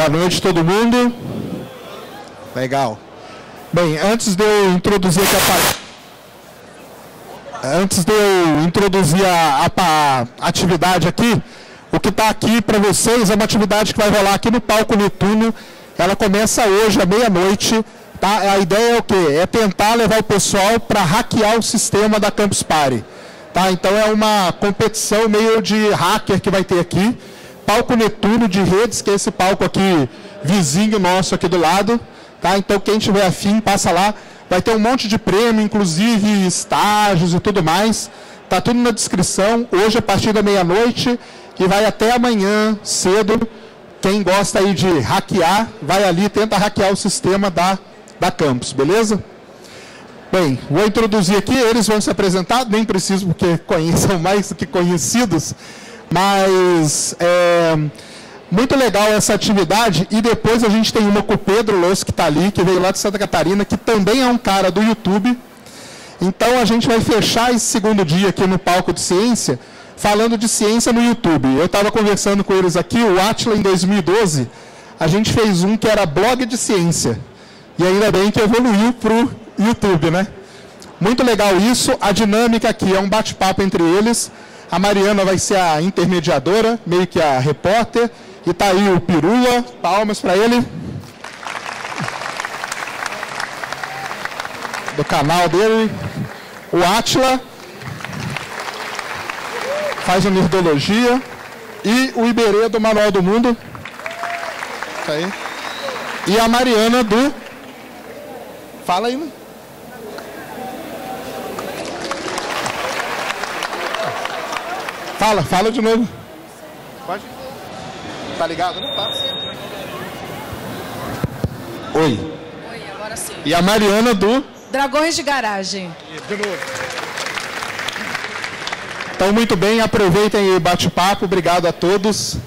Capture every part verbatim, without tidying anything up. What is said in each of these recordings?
Boa noite, todo mundo. Legal. Bem, antes de eu introduzir aqui a, antes de eu introduzir a, a, a atividade aqui, o que está aqui para vocês é uma atividade que vai rolar aqui no palco Netuno. Ela começa hoje à meia-noite. Tá? A ideia é o quê? É tentar levar o pessoal para hackear o sistema da Campus Party. Tá? Então é uma competição meio de hacker que vai ter aqui. Palco Netuno de redes, que é esse palco aqui, vizinho nosso aqui do lado. Tá? Então quem tiver afim, passa lá. Vai ter um monte de prêmio, inclusive estágios e tudo mais. Tá tudo na descrição. Hoje a partir da meia-noite e vai até amanhã cedo. Quem gosta aí de hackear, vai ali e tenta hackear o sistema da, da Campus, beleza? Bem, vou introduzir aqui, eles vão se apresentar, nem preciso porque conheçam mais do que conhecidos, mas é muito legal essa atividade. E depois a gente tem uma com o Pedro Loss, que está ali, que veio lá de Santa Catarina, que também é um cara do YouTube. Então a gente vai fechar esse segundo dia aqui no Palco de Ciência, falando de ciência no YouTube. Eu estava conversando com eles aqui, o Atila, em dois mil e doze, a gente fez um que era blog de ciência. E ainda bem que evoluiu para o YouTube, né? Muito legal isso. A dinâmica aqui é um bate-papo entre eles. A Mariana vai ser a intermediadora, meio que a repórter. E tá aí o Pirula, palmas para ele. Do canal dele. O Atila faz a nerdologia. E o Iberê do Manual do Mundo. Tá aí. E a Mariana do... Fala aí, né? Fala, fala de novo. Pode? Tá ligado? Não tá. Oi. Oi, agora sim. E a Mariana do... Dragões de Garagem. De novo. Então, muito bem, aproveitem o bate-papo. Obrigado a todos.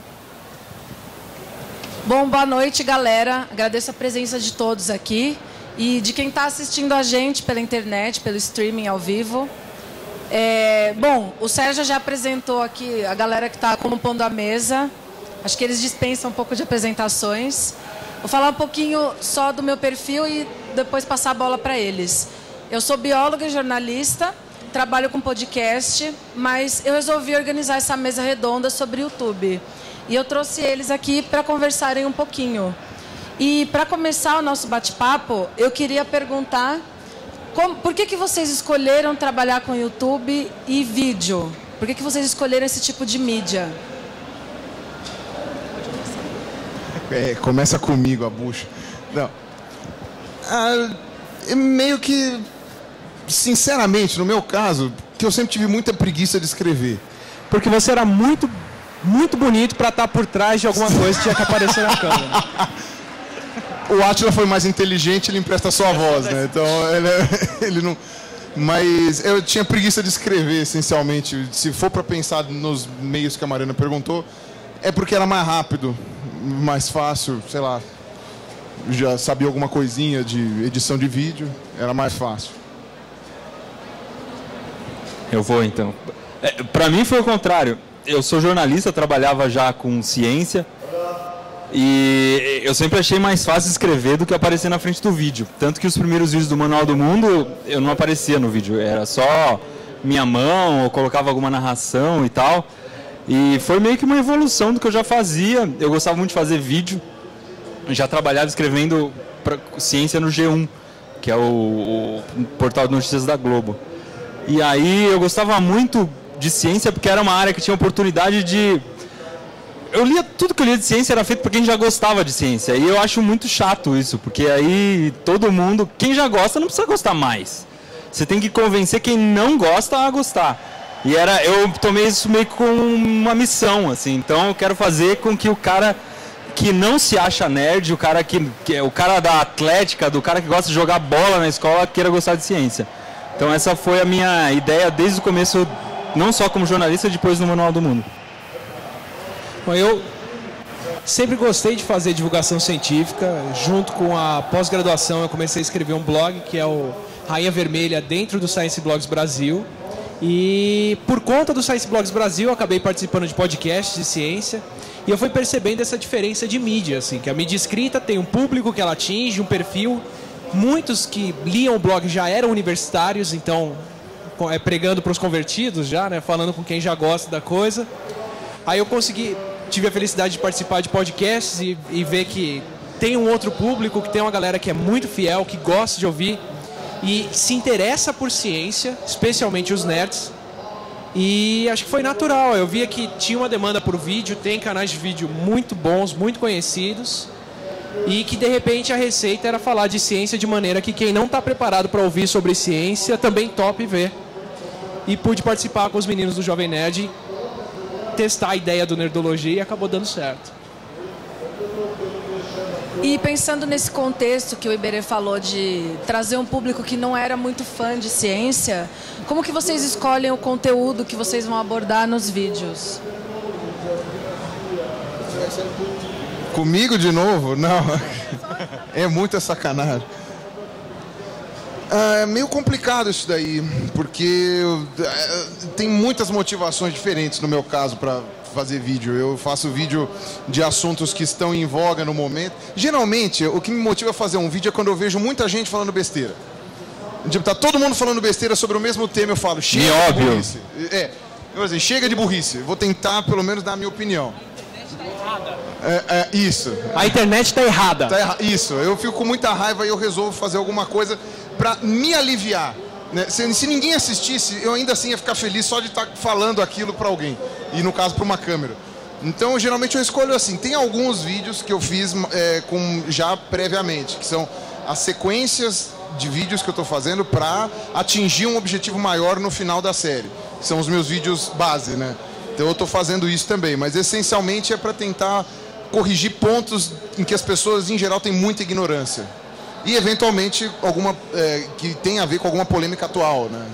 Bom, boa noite, galera. Agradeço a presença de todos aqui e de quem está assistindo a gente pela internet, pelo streaming ao vivo. É, bom, o Sérgio já apresentou aqui a galera que está compondo a mesa. Acho que eles dispensam um pouco de apresentações. Vou falar um pouquinho só do meu perfil e depois passar a bola para eles. Eu sou bióloga e jornalista, trabalho com podcast, mas eu resolvi organizar essa mesa redonda sobre YouTube. E eu trouxe eles aqui para conversarem um pouquinho. E para começar o nosso bate-papo, eu queria perguntar... Como, por que, que vocês escolheram trabalhar com YouTube e vídeo? Por que, que vocês escolheram esse tipo de mídia? É, começa comigo a bucha. Não. Ah, meio que, sinceramente, no meu caso, que eu sempre tive muita preguiça de escrever. Porque você era muito, muito bonito para estar por trás de alguma coisa que tinha que aparecer na câmera. O Atila foi mais inteligente, ele empresta só a voz, né? Então, ele, ele não... Mas eu tinha preguiça de escrever, essencialmente. Se for para pensar nos meios que a Mariana perguntou, é porque era mais rápido, mais fácil, sei lá. Já sabia alguma coisinha de edição de vídeo, era mais fácil. Eu vou, então. É, para mim foi o contrário. Eu sou jornalista, trabalhava já com ciência. E eu sempre achei mais fácil escrever do que aparecer na frente do vídeo. Tanto que os primeiros vídeos do Manual do Mundo, eu não aparecia no vídeo. Era só minha mão, ou colocava alguma narração e tal. E foi meio que uma evolução do que eu já fazia. Eu gostava muito de fazer vídeo. Eu já trabalhava escrevendo pra ciência no G um, que é o, o portal de notícias da Globo. E aí eu gostava muito de ciência porque era uma área que tinha oportunidade de... Eu lia tudo que eu lia de ciência era feito por quem já gostava de ciência. E eu acho muito chato isso, porque aí todo mundo, quem já gosta não precisa gostar mais. Você tem que convencer quem não gosta a gostar. E era, eu tomei isso meio com uma missão, assim. Então eu quero fazer com que o cara que não se acha nerd, o cara que, que o cara da atlética, do cara que gosta de jogar bola na escola, queira gostar de ciência. Então essa foi a minha ideia desde o começo, não só como jornalista, depois no Manual do Mundo. Bom, eu sempre gostei de fazer divulgação científica. Junto com a pós-graduação, eu comecei a escrever um blog, que é o Rainha Vermelha, dentro do Science Blogs Brasil. E por conta do Science Blogs Brasil, eu acabei participando de podcasts de ciência. E eu fui percebendo essa diferença de mídia, assim, que a mídia escrita tem um público que ela atinge, um perfil. Muitos que liam o blog já eram universitários, então é, pregando para os convertidos já, né, falando com quem já gosta da coisa. Aí eu consegui, tive a felicidade de participar de podcasts e, e ver que tem um outro público, que tem uma galera que é muito fiel, que gosta de ouvir e se interessa por ciência, especialmente os nerds. E acho que foi natural, eu via que tinha uma demanda por vídeo, tem canais de vídeo muito bons, muito conhecidos, e que de repente a receita era falar de ciência de maneira que quem não está preparado para ouvir sobre ciência também tope ver. E pude participar com os meninos do Jovem Nerd, testar a ideia do Nerdologia e acabou dando certo. E pensando nesse contexto que o Iberê falou de trazer um público que não era muito fã de ciência, como que vocês escolhem o conteúdo que vocês vão abordar nos vídeos? Comigo de novo? Não. É muita sacanagem. É meio complicado isso daí, porque tem muitas motivações diferentes no meu caso para fazer vídeo. Eu faço vídeo de assuntos que estão em voga no momento. Geralmente, o que me motiva a fazer um vídeo é quando eu vejo muita gente falando besteira. Tipo, tá todo mundo falando besteira sobre o mesmo tema, eu falo, chega de óbvio. burrice. É, eu assim, chega de burrice. Vou tentar, pelo menos, dar a minha opinião. É, é, isso. A internet está errada. Tá erra... Isso. Eu fico com muita raiva e eu resolvo fazer alguma coisa para me aliviar. Né? Se, se ninguém assistisse, eu ainda assim ia ficar feliz só de estar falando aquilo para alguém. E no caso, para uma câmera. Então, geralmente eu escolho assim. Tem alguns vídeos que eu fiz é, com, já previamente, que são as sequências de vídeos que eu estou fazendo para atingir um objetivo maior no final da série. Que são os meus vídeos base, né? Então eu estou fazendo isso também. Mas essencialmente é para tentar corrigir pontos em que as pessoas, em geral, têm muita ignorância. E, eventualmente, alguma é, que tem a ver com alguma polêmica atual, né?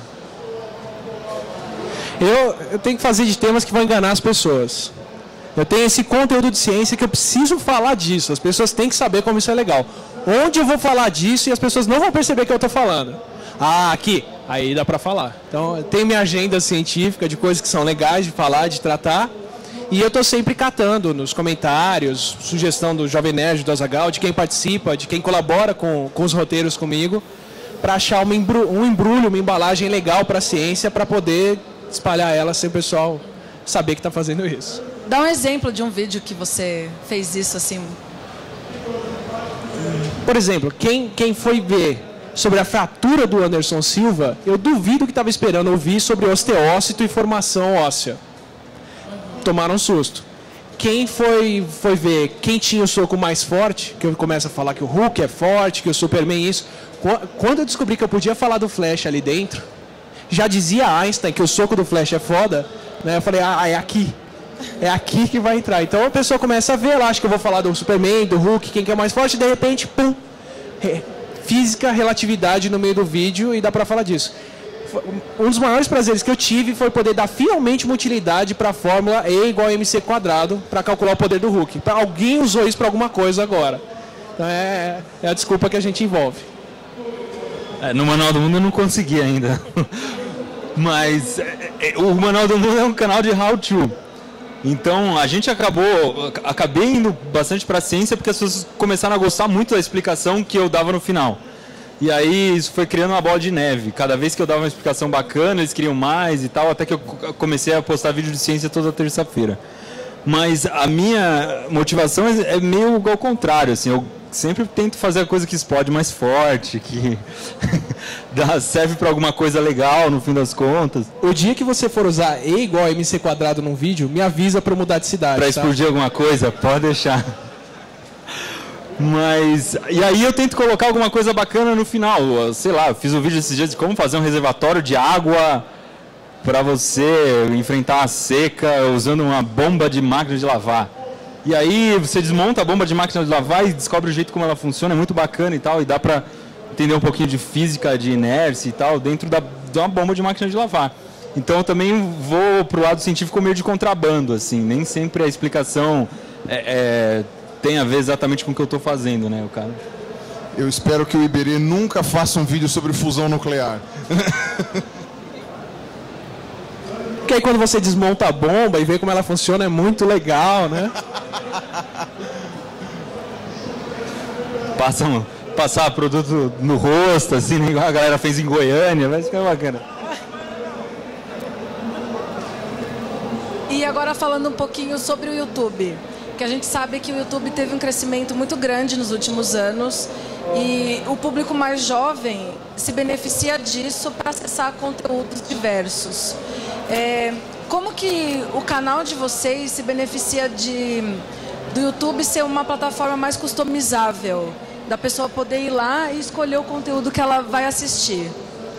Eu, eu tenho que fazer de temas que vão enganar as pessoas. Eu tenho esse conteúdo de ciência que eu preciso falar disso. As pessoas têm que saber como isso é legal. Onde eu vou falar disso e as pessoas não vão perceber que eu estou falando? Ah, aqui. Aí dá para falar. Então, eu tenho minha agenda científica de coisas que são legais de falar, de tratar. E eu estou sempre catando nos comentários, sugestão do Jovem Nerd, do Azaghal, de quem participa, de quem colabora com, com os roteiros comigo, para achar uma embru, um embrulho, uma embalagem legal para a ciência, para poder espalhar ela sem o pessoal saber que está fazendo isso. Dá um exemplo de um vídeo que você fez isso assim. Por exemplo, quem, quem foi ver sobre a fratura do Anderson Silva, eu duvido que estava esperando ouvir sobre osteócito e formação óssea. Tomaram um susto. Quem foi, foi ver quem tinha o soco mais forte, que eu começo a falar que o Hulk é forte, que o Superman é isso. Quando eu descobri que eu podia falar do Flash ali dentro, já dizia Einstein que o soco do Flash é foda, né? Eu falei, ah, é aqui. É aqui que vai entrar. Então a pessoa começa a ver lá, acho que eu vou falar do Superman, do Hulk, quem que é mais forte, e de repente, pum, física, relatividade no meio do vídeo e dá pra falar disso. Um dos maiores prazeres que eu tive foi poder dar finalmente uma utilidade para a fórmula E igual a mc quadrado para calcular o poder do Hulk. Alguém usou isso para alguma coisa agora. Então é, é a desculpa que a gente envolve. É, no Manual do Mundo eu não consegui ainda. Mas é, é, o Manual do Mundo é um canal de how to. Então a gente acabou, acabei indo bastante para a ciência porque as pessoas começaram a gostar muito da explicação que eu dava no final. E aí isso foi criando uma bola de neve. Cada vez que eu dava uma explicação bacana, eles queriam mais e tal, até que eu comecei a postar vídeo de ciência toda terça-feira. Mas a minha motivação é meio ao contrário, assim, eu sempre tento fazer a coisa que explode mais forte, que dá, serve para alguma coisa legal no fim das contas. O dia que você for usar E igual a mc quadrado num vídeo, me avisa para mudar de cidade. Para explodir tá? alguma coisa, pode deixar. Mas, e aí eu tento colocar alguma coisa bacana no final, sei lá, eu fiz um vídeo esses dias de como fazer um reservatório de água para você enfrentar a seca usando uma bomba de máquina de lavar. E aí você desmonta a bomba de máquina de lavar e descobre o jeito como ela funciona, é muito bacana e tal, e dá para entender um pouquinho de física, de inércia e tal, dentro da, de uma bomba de máquina de lavar. Então eu também vou pro lado científico meio de contrabando, assim, nem sempre a explicação é... é tem a ver exatamente com o que eu estou fazendo, né, o cara? Eu espero que o Iberê nunca faça um vídeo sobre fusão nuclear. Porque aí quando você desmonta a bomba e vê como ela funciona, é muito legal, né? Passa, passar produto no rosto, assim, igual a galera fez em Goiânia, vai ficar bacana. E agora falando um pouquinho sobre o YouTube, que a gente sabe que o YouTube teve um crescimento muito grande nos últimos anos e o público mais jovem se beneficia disso para acessar conteúdos diversos. É, como que o canal de vocês se beneficia de, do YouTube ser uma plataforma mais customizável, da pessoa poder ir lá e escolher o conteúdo que ela vai assistir?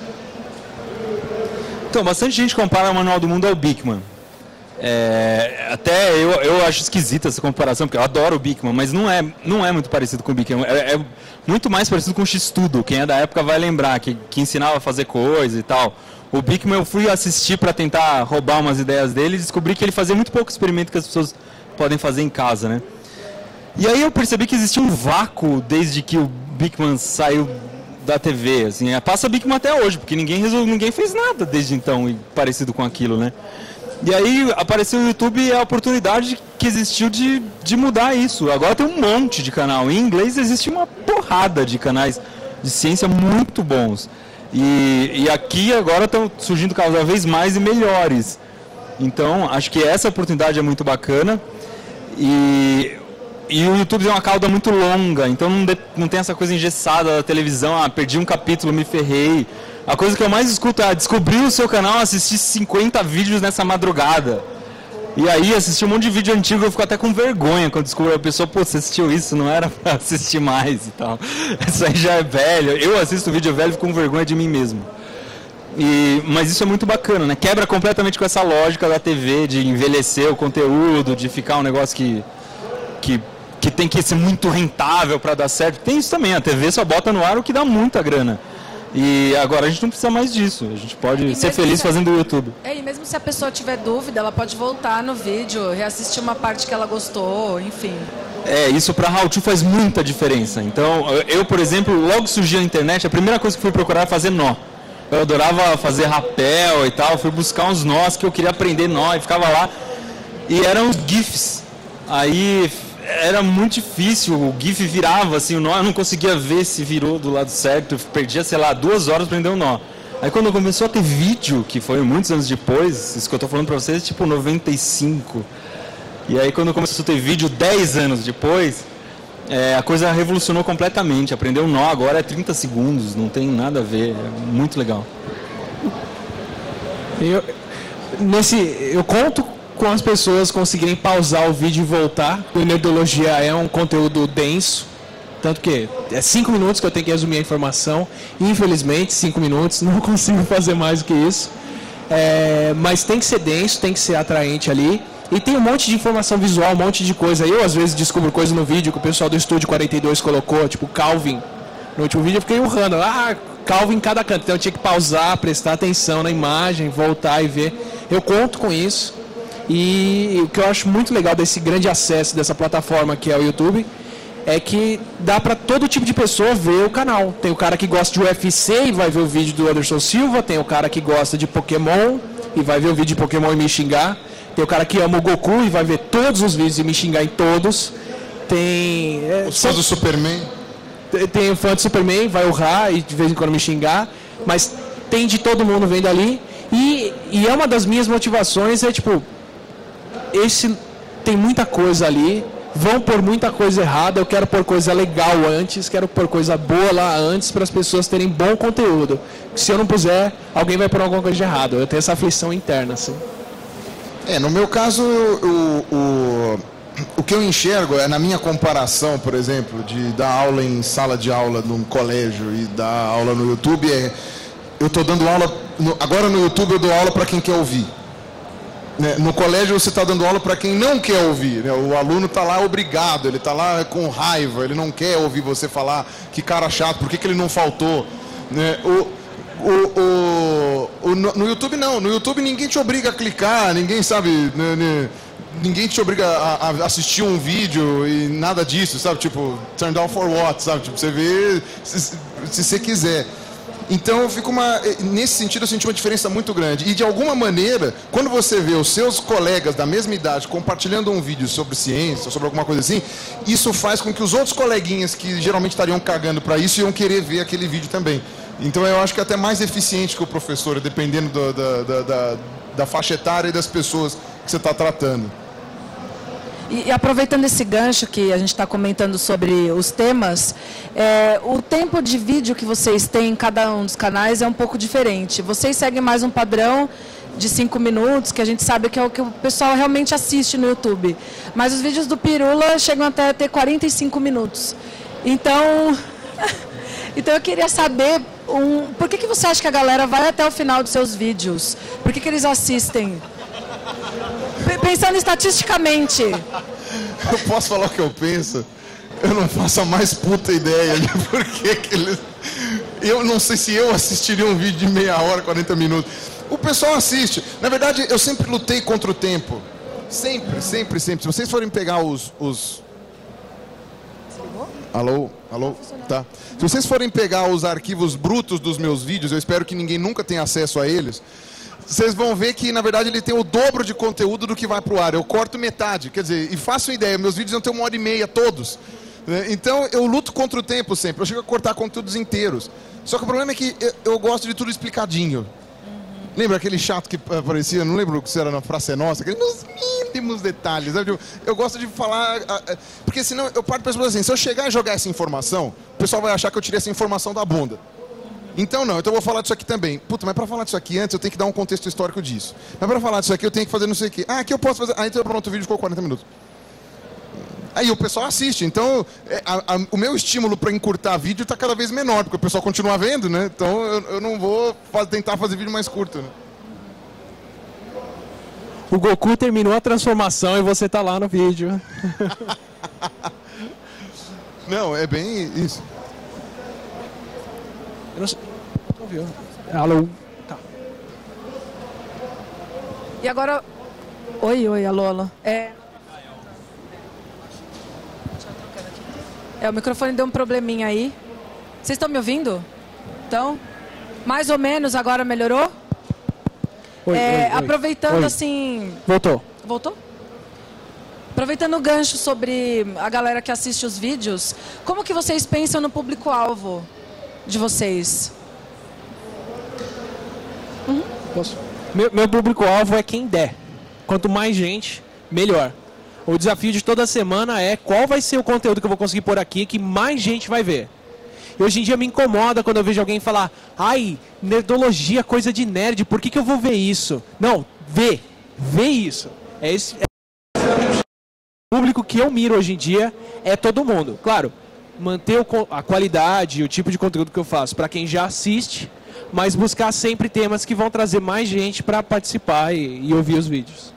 Então, bastante gente compara o Manual do Mundo ao Bigman. É, até eu, eu acho esquisita essa comparação, porque eu adoro o Bigman, mas não é, não é muito parecido com o Bigman. É, é muito mais parecido com o X-Tudo. Quem é da época vai lembrar, que, que ensinava a fazer coisa e tal. O Bigman eu fui assistir para tentar roubar umas ideias dele e descobri que ele fazia muito pouco experimento que as pessoas podem fazer em casa, né? E aí eu percebi que existia um vácuo desde que o Bigman saiu da T V, assim. Passa Bigman até hoje, porque ninguém, resol... ninguém fez nada desde então parecido com aquilo, né? E aí apareceu o YouTube e a oportunidade que existiu de, de mudar isso. Agora tem um monte de canal. Em inglês existe uma porrada de canais de ciência muito bons. E, e aqui agora estão surgindo cada vez mais e melhores. Então, acho que essa oportunidade é muito bacana. E, e o YouTube tem uma cauda muito longa, então não, de, não tem essa coisa engessada da televisão, ah, perdi um capítulo, me ferrei. A coisa que eu mais escuto é descobrir o seu canal, assistir cinquenta vídeos nessa madrugada. E aí assistir um monte de vídeo antigo, eu fico até com vergonha quando descubro a pessoa, pô, você assistiu isso, não era pra assistir mais e tal. Isso aí já é velho. Eu assisto vídeo velho e fico com vergonha de mim mesmo. E, mas isso é muito bacana, né? Quebra completamente com essa lógica da T V, de envelhecer o conteúdo, de ficar um negócio que, que, que tem que ser muito rentável para dar certo. Tem isso também, a T V só bota no ar o que dá muita grana. E agora a gente não precisa mais disso, a gente pode e ser feliz se, fazendo o YouTube. É, e mesmo se a pessoa tiver dúvida, ela pode voltar no vídeo, reassistir uma parte que ela gostou, enfim. É, isso para How To faz muita diferença. Então, eu, por exemplo, logo surgiu a internet, a primeira coisa que fui procurar era fazer nó. Eu adorava fazer rapel e tal, fui buscar uns nós que eu queria aprender nó e ficava lá. E eram os GIFs. Aí era muito difícil, o GIF virava assim, o nó, eu não conseguia ver se virou do lado certo, eu perdia, sei lá, duas horas para aprender o nó. Aí quando começou a ter vídeo, que foi muitos anos depois, isso que eu tô falando para vocês, tipo noventa e cinco. E aí quando começou a ter vídeo dez anos depois, é, a coisa revolucionou completamente. Aprender o nó agora é trinta segundos, não tem nada a ver, é muito legal. Eu, nesse, eu conto com as pessoas conseguirem pausar o vídeo e voltar. O Nerdologia é um conteúdo denso, tanto que é cinco minutos que eu tenho que resumir a informação. Infelizmente, cinco minutos, não consigo fazer mais do que isso. É, mas tem que ser denso, tem que ser atraente ali. E tem um monte de informação visual, um monte de coisa. Eu, às vezes, descubro coisa no vídeo que o pessoal do Estúdio quarenta e dois colocou, tipo Calvin. No último vídeo eu fiquei urrando. Ah, Calvin em cada canto. Então eu tinha que pausar, prestar atenção na imagem, voltar e ver. Eu conto com isso. E o que eu acho muito legal desse grande acesso dessa plataforma que é o YouTube é que dá para todo tipo de pessoa ver o canal. Tem o cara que gosta de U F C e vai ver o vídeo do Anderson Silva. Tem o cara que gosta de Pokémon e vai ver o vídeo de Pokémon e me xingar. Tem o cara que ama o Goku e vai ver todos os vídeos e me xingar em todos. Tem... É, os fãs do Superman. Tem o fã do Superman, vai urrar e de vez em quando me xingar. Mas tem de todo mundo vendo ali. E, e é uma das minhas motivações, é tipo... Esse tem muita coisa ali, vão pôr muita coisa errada, eu quero pôr coisa legal antes, quero pôr coisa boa lá antes para as pessoas terem bom conteúdo. Se eu não puser, alguém vai pôr alguma coisa de errado. Eu tenho essa aflição interna, assim. É, no meu caso, o, o, o que eu enxergo é, na minha comparação, por exemplo, de dar aula em sala de aula num colégio e dar aula no YouTube, é, eu estou dando aula, no, agora no YouTube eu dou aula para quem quer ouvir. No colégio você está dando aula para quem não quer ouvir, né? O aluno está lá obrigado, ele está lá com raiva, ele não quer ouvir você falar que cara chato, por que, que ele não faltou, né? O, o, o, o, no YouTube não, no YouTube ninguém te obriga a clicar, ninguém sabe, né, né, ninguém te obriga a, a assistir um vídeo e nada disso, sabe, tipo, turn down for what, sabe, tipo, você vê se, se você quiser. Então, fica uma, nesse sentido, eu senti uma diferença muito grande. E, de alguma maneira, quando você vê os seus colegas da mesma idade compartilhando um vídeo sobre ciência, sobre alguma coisa assim, isso faz com que os outros coleguinhas que geralmente estariam cagando para isso iam querer ver aquele vídeo também. Então, eu acho que é até mais eficiente que o professor, dependendo do, da, da, da, da faixa etária e das pessoas que você está tratando. E, e aproveitando esse gancho que a gente está comentando sobre os temas, é, o tempo de vídeo que vocês têm em cada um dos canais é um pouco diferente. Vocês seguem mais um padrão de cinco minutos, que a gente sabe que é o que o pessoal realmente assiste no YouTube. Mas os vídeos do Pirula chegam até a ter quarenta e cinco minutos. Então, então eu queria saber, um, por que, que você acha que a galera vai até o final dos seus vídeos? Por que, que eles assistem? Pensando estatisticamente. Eu posso falar o que eu penso? Eu não faço a mais puta ideia de por que que eles... Eu não sei se eu assistiria um vídeo de meia hora, quarenta minutos. O pessoal assiste. Na verdade, eu sempre lutei contra o tempo. Sempre, sempre, sempre. Se vocês forem pegar os... os... Alô? Alô? Tá. Se vocês forem pegar os arquivos brutos dos meus vídeos, eu espero que ninguém nunca tenha acesso a eles, vocês vão ver que, na verdade, ele tem o dobro de conteúdo do que vai pro ar. Eu corto metade, quer dizer, e faço ideia, meus vídeos vão ter uma hora e meia, todos. Então, eu luto contra o tempo sempre. Eu chego a cortar conteúdos inteiros. Só que o problema é que eu, eu gosto de tudo explicadinho. Uhum. Lembra aquele chato que aparecia, não lembro se era na Praça é Nossa, aquele nos mínimos detalhes. Sabe? Eu gosto de falar, porque senão eu parto para as pessoas assim, se eu chegar e jogar essa informação, o pessoal vai achar que eu tirei essa informação da bunda. Então não, então eu vou falar disso aqui também. Puta, mas para falar disso aqui antes eu tenho que dar um contexto histórico disso. Mas para falar disso aqui eu tenho que fazer não sei o quê. Ah, aqui eu posso fazer. Ah, então pronto, o vídeo ficou quarenta minutos. Aí o pessoal assiste, então a, a, o meu estímulo para encurtar vídeo está cada vez menor, porque o pessoal continua vendo, né? Então eu, eu não vou faz, tentar fazer vídeo mais curto, né? O Goku terminou a transformação e você tá lá no vídeo. Não, é bem isso. Eu não sei. Não viu? Alô? Tá. E agora... Oi, oi, alô, alô. É... É, o microfone deu um probleminha aí. Vocês estão me ouvindo? Então, mais ou menos, agora melhorou? Oi, é, oi, aproveitando oi. assim... Voltou. Voltou? Aproveitando o gancho sobre a galera que assiste os vídeos, como que vocês pensam no público-alvo de vocês? Uhum. Posso? Meu, meu público-alvo é quem der. Quanto mais gente, melhor. O desafio de toda semana é qual vai ser o conteúdo que eu vou conseguir pôr aqui que mais gente vai ver. E hoje em dia me incomoda quando eu vejo alguém falar: ai, nerdologia, coisa de nerd, por que que eu vou ver isso? Não, vê, vê isso. É esse é... O público que eu miro hoje em dia é todo mundo. Claro, manter o, a qualidade e o tipo de conteúdo que eu faço para quem já assiste, mas buscar sempre temas que vão trazer mais gente para participar e, e ouvir os vídeos.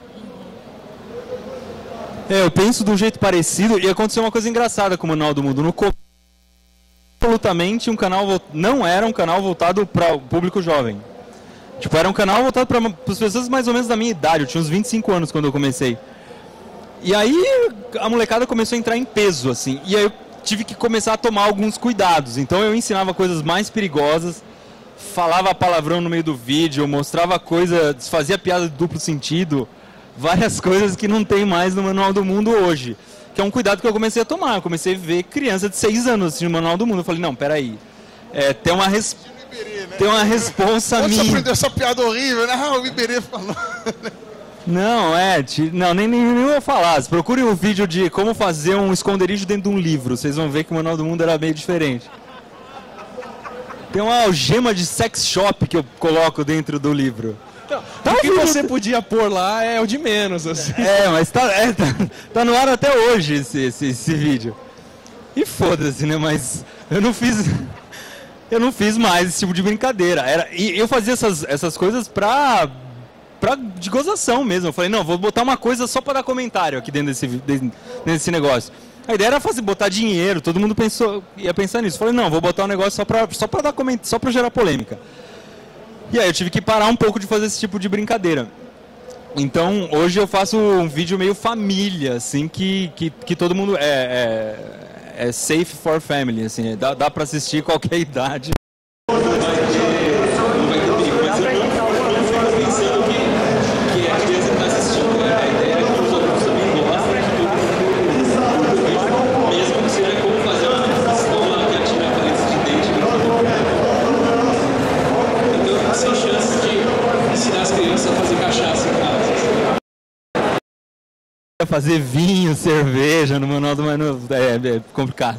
É, eu penso de um jeito parecido e aconteceu uma coisa engraçada com o Manual do Mundo. No começo, absolutamente, um canal não era um canal voltado para o público jovem. Tipo, era um canal voltado para as pessoas mais ou menos da minha idade. Eu tinha uns vinte e cinco anos quando eu comecei. E aí a molecada começou a entrar em peso, assim. E aí eu tive que começar a tomar alguns cuidados. Então eu ensinava coisas mais perigosas, falava palavrão no meio do vídeo, mostrava coisa, desfazia piada de duplo sentido. Várias coisas que não tem mais no Manual do Mundo hoje. Que é um cuidado que eu comecei a tomar. Eu comecei a ver criança de seis anos assistindo o Manual do Mundo. Eu falei, não, peraí. É, tem uma, res... tem uma responsa Onde minha. você aprendeu essa piada horrível, né? Ah, o Iberê falou. Não, é, te... não, nem, nem, nem vou falar. Procurem um vídeo de como fazer um esconderijo dentro de um livro. Vocês vão ver que o Manual do Mundo era meio diferente. Tem uma algema de sex shop que eu coloco dentro do livro. Tá, o que você podia pôr lá é o de menos, assim. É, mas tá, é, tá, tá no ar até hoje esse, esse, esse vídeo. E foda-se, né? Mas eu não fiz. Eu não fiz mais esse tipo de brincadeira. Era, e eu fazia essas, essas coisas pra, pra. de gozação mesmo. Eu falei, não, vou botar uma coisa só pra dar comentário aqui dentro desse, desse negócio. A ideia era fazer, botar dinheiro, todo mundo pensou, ia pensar nisso. Eu falei, não, vou botar um negócio só pra, só pra dar comentário, só pra gerar polêmica. E aí eu tive que parar um pouco de fazer esse tipo de brincadeira. Então, hoje eu faço um vídeo meio família, assim, que, que, que todo mundo é, é, é safe for family, assim, dá, dá pra assistir qualquer idade. fazer vinho, cerveja no manual do Manu. É, é complicado.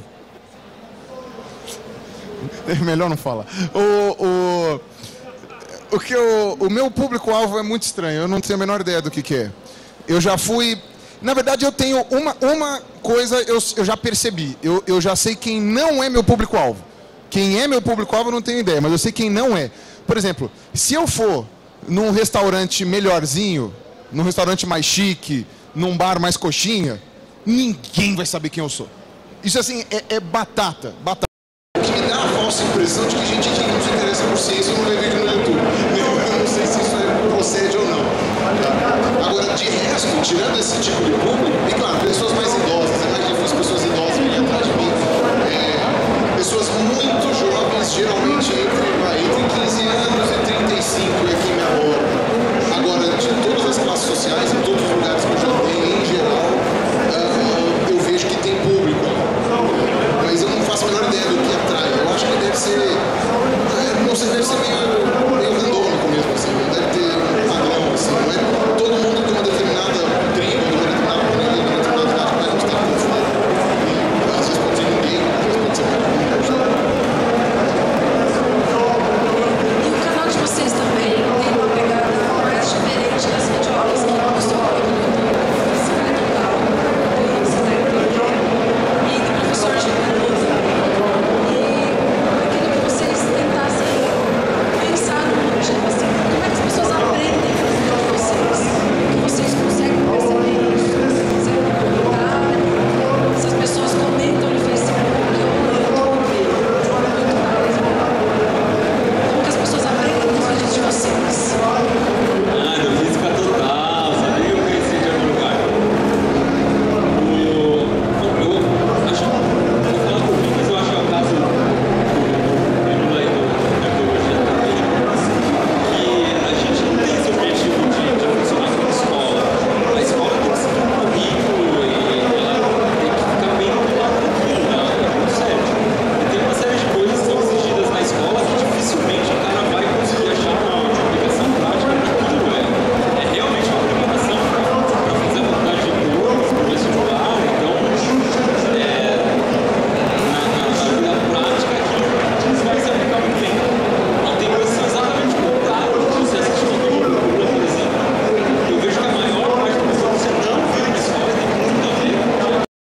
É melhor não falar. O, o, o, que eu, o meu público-alvo é muito estranho. Eu não tenho a menor ideia do que, que é. Eu já fui... Na verdade, eu tenho uma, uma coisa, eu, eu já percebi. Eu, eu já sei quem não é meu público-alvo. Quem é meu público-alvo eu não tenho ideia, mas eu sei quem não é. Por exemplo, se eu for num restaurante melhorzinho, num restaurante mais chique, num bar mais coxinha, ninguém vai saber quem eu sou. Isso, assim, é, é batata, batata. O que me dá a falsa impressão de que gente que não se interessa por ciência não vê vídeo no YouTube. Eu não sei se isso é, procede ou não. Tá? Agora, de resto, tirando esse tipo de público, e claro, pessoas mais idosas, é mais difícil pessoas idosas virem atrás de mim. É, pessoas muito jovens, geralmente entre, vai, entre quinze anos e trinta e cinco é quem me aborda. Agora, de todas as classes sociais, em todos os lugares que eu já tenho, em geral, uh, eu vejo que tem público. Mas eu não faço a menor ideia do que atrai. Eu acho que deve ser. É, não sei, deve ser meio, meio randômico mesmo, assim. Deve ter um padrão, assim. Não é todo mundo de uma determinada tribo, de uma determinada família, de uma determinada idade que vai gostar de confundir. Às vezes pode ser ninguém, às vezes pode ser muito bom. E o canal de vocês também tem uma pegada mais diferente das videoaulas que eu estou falando. Esse cara que dá aula, esse cara que é, e do professor Giovanni. E aquilo que vocês tentassem pensar no objetivo, assim, como é que as pessoas aprendem com vocês? Que vocês conseguem perceber isso? Conseguem comentar? Se as pessoas comentam no Facebook ou no YouTube, muito mais. Como que as pessoas aprendem com os vídeos de vocês? Ah, no física total, sabia que eu conheci de algum lugar. O, eu acho, vou falar por mim, mas eu acho que é o caso do Bruno aí, da biologia também, que a gente não tem esse objetivo de, de funcionar como escola. A escola tem que seguir um currículo e ela tem que ficar bem cuidada daquilo, né? É muito sério. E tem uma série de coisas que são exigidas na escola que dificilmente o cara vai conseguir achar uma aplicação prática daquilo. É, é realmente uma preparação para fazer a faculdade de curso, para o vestibular. Então, é, na, na, na vida prática, aquilo vai se aplicar muito bem. E tem coisas que são exatamente o contrário. Você assiste um vídeo no Google, por exemplo, eu vejo que a maior parte das coisas que você não viu na escola tem muito a ver com o que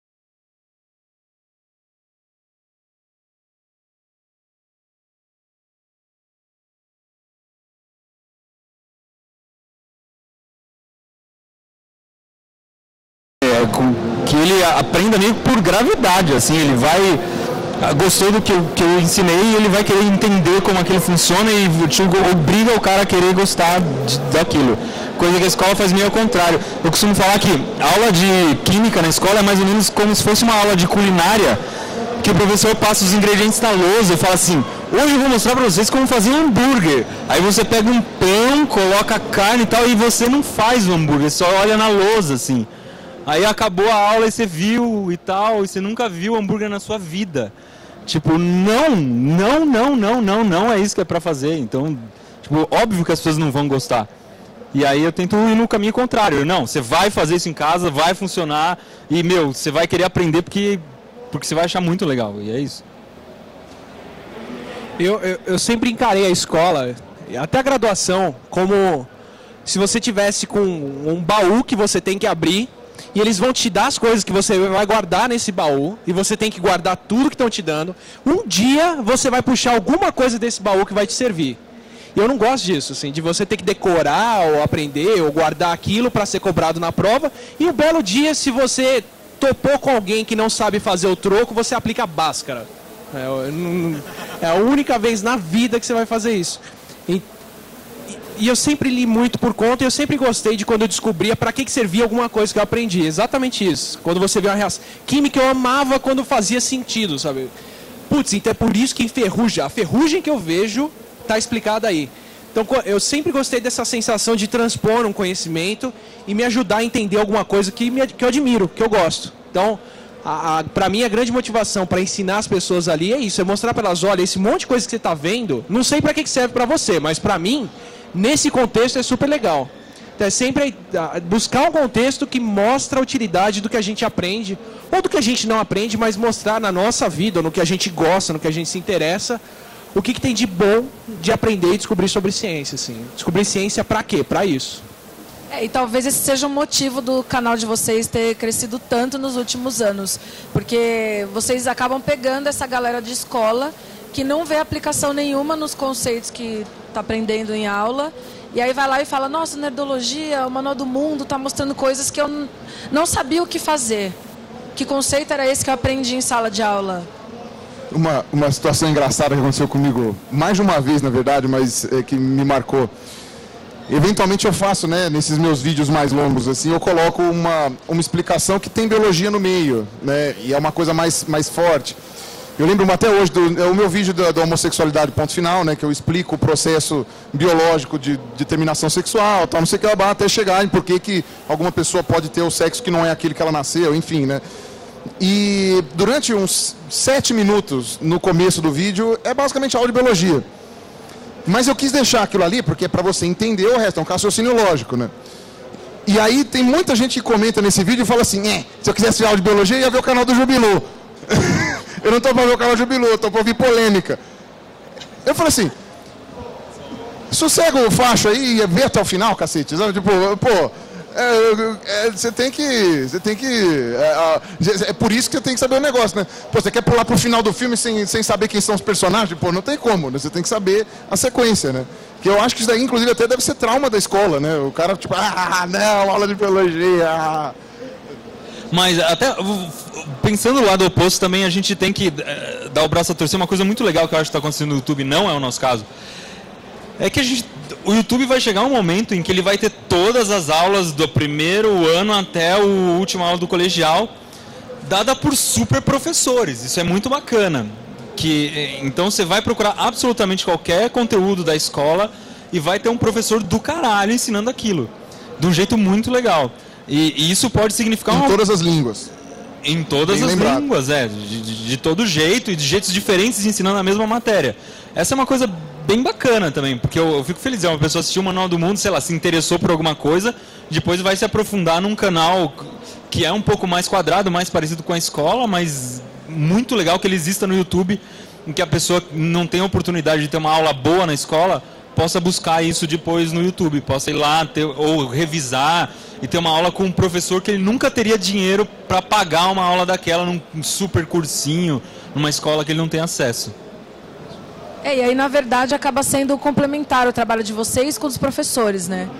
é, com, que ele aprenda meio por gravidade, assim, ele vai ah, gostou do que eu, que eu ensinei e ele vai querer entender como aquilo funciona e tipo, obriga o cara a querer gostar de, daquilo. Coisa que a escola faz meio ao contrário. Eu costumo falar que a aula de química na escola é mais ou menos como se fosse uma aula de culinária, que o professor passa os ingredientes na lousa e fala assim: hoje eu vou mostrar para vocês como fazer um hambúrguer. Aí você pega um pão, coloca carne e tal, e você não faz o hambúrguer, só olha na lousa assim. Aí acabou a aula e você viu e tal, e você nunca viu hambúrguer na sua vida. Tipo, não, não, não, não, não, não é isso que é pra fazer. Então, tipo, óbvio que as pessoas não vão gostar. E aí eu tento ir no caminho contrário. Não, você vai fazer isso em casa, vai funcionar, e, meu, você vai querer aprender porque, porque você vai achar muito legal, e é isso. Eu, eu, eu sempre encarei a escola, até a graduação, como se você tivesse com um baú que você tem que abrir, e eles vão te dar as coisas que você vai guardar nesse baú, e você tem que guardar tudo que estão te dando. Um dia você vai puxar alguma coisa desse baú que vai te servir. E eu não gosto disso, assim, de você ter que decorar ou aprender ou guardar aquilo para ser cobrado na prova. E um belo dia, se você topou com alguém que não sabe fazer o troco, você aplica a Bhaskara. É, é a única vez na vida que você vai fazer isso. E, e eu sempre li muito por conta, e eu sempre gostei de quando eu descobria para que, que servia alguma coisa que eu aprendi. Exatamente isso. Quando você vê uma reação química, eu amava quando fazia sentido, sabe? Putz, então é por isso que enferruja. A ferrugem que eu vejo está explicada aí. Então eu sempre gostei dessa sensação de transpor um conhecimento e me ajudar a entender alguma coisa que, me, que eu admiro, que eu gosto. Então, para mim, a grande motivação para ensinar as pessoas ali é isso, é mostrar para elas: olha, esse monte de coisa que você está vendo, não sei para que serve para você, mas para mim, nesse contexto é super legal. Então é sempre buscar um contexto que mostra a utilidade do que a gente aprende, ou do que a gente não aprende, mas mostrar na nossa vida, no que a gente gosta, no que a gente se interessa, o que, que tem de bom de aprender e descobrir sobre ciência. Assim. Descobrir ciência para quê? Para isso. É, e talvez esse seja o motivo do canal de vocês ter crescido tanto nos últimos anos, porque vocês acabam pegando essa galera de escola que não vê aplicação nenhuma nos conceitos que está aprendendo em aula, e aí vai lá e fala, nossa, nerdologia, o Manual do Mundo está mostrando coisas que eu não sabia o que fazer. Que conceito era esse que eu aprendi em sala de aula? Uma, uma situação engraçada que aconteceu comigo, mais de uma vez, na verdade, mas é, que me marcou. Eventualmente eu faço, né, nesses meus vídeos mais longos, assim, eu coloco uma, uma explicação que tem biologia no meio, né, e é uma coisa mais, mais forte. Eu lembro até hoje do é o meu vídeo da, da homossexualidade, ponto final, né, que eu explico o processo biológico de determinação sexual, tal, não sei o que lá, até chegar em por que que alguma pessoa pode ter o sexo que não é aquele que ela nasceu, enfim, né. E durante uns sete minutos no começo do vídeo é basicamente aula de biologia. Mas eu quis deixar aquilo ali porque é para você entender o resto, é um raciocínio lógico, né? E aí tem muita gente que comenta nesse vídeo e fala assim, é, se eu quisesse ver aula de biologia, eu ia ver o canal do Jubilu. Eu não estou para ver o canal do Jubilu, eu estou para ouvir polêmica. Eu falei assim, sossega o facho aí e vê até o final, cacete. Sabe? Tipo, pô, é, é, você tem que... Você tem que é, é, é por isso que você tem que saber o negócio, né? Pô, você quer pular pro final do filme sem, sem saber quem são os personagens? Pô, não tem como, né? Você tem que saber a sequência, né? Que eu acho que isso daí, inclusive, até deve ser trauma da escola, né? O cara, tipo, ah, não, aula de biologia. Mas até pensando do lado oposto também, a gente tem que é, dar o braço a torcer. Uma coisa muito legal que eu acho que está acontecendo no YouTube, não é o nosso caso, é que a gente... O YouTube vai chegar um momento em que ele vai ter todas as aulas do primeiro ano até a última aula do colegial dada por super professores. Isso é muito bacana. Que, então você vai procurar absolutamente qualquer conteúdo da escola e vai ter um professor do caralho ensinando aquilo. De um jeito muito legal. E, e isso pode significar... Em uma... todas as línguas. Em todas Bem as lembrado. línguas, é. De, de, de todo jeito e de jeitos diferentes ensinando a mesma matéria. Essa é uma coisa bem bacana também, porque eu, eu fico feliz. É uma pessoa assistiu o Manual do Mundo, sei lá, se interessou por alguma coisa, depois vai se aprofundar num canal que é um pouco mais quadrado, mais parecido com a escola, mas muito legal que ele exista no YouTube, em que a pessoa não tem a oportunidade de ter uma aula boa na escola, possa buscar isso depois no YouTube, possa ir lá ter, ou revisar e ter uma aula com um professor que ele nunca teria dinheiro para pagar uma aula daquela num super cursinho, numa escola que ele não tem acesso. É, e aí, na verdade, acaba sendo complementar o trabalho de vocês com os professores, né?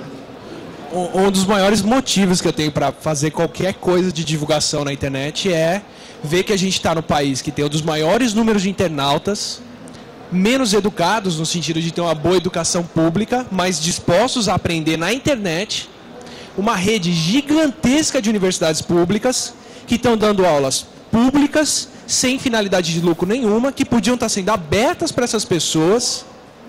Um, um dos maiores motivos que eu tenho para fazer qualquer coisa de divulgação na internet é ver que a gente está no país que tem um dos maiores números de internautas, menos educados no sentido de ter uma boa educação pública, mas dispostos a aprender na internet, uma rede gigantesca de universidades públicas que estão dando aulas públicas sem finalidade de lucro nenhuma, que podiam estar sendo abertas para essas pessoas.